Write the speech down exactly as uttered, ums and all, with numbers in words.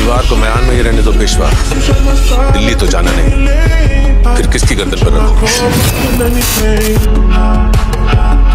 तलवार को मैदान में ही रहने दो पेशवा, दिल्ली तो जाना नहीं, फिर किसकी गर्दन पर रखो।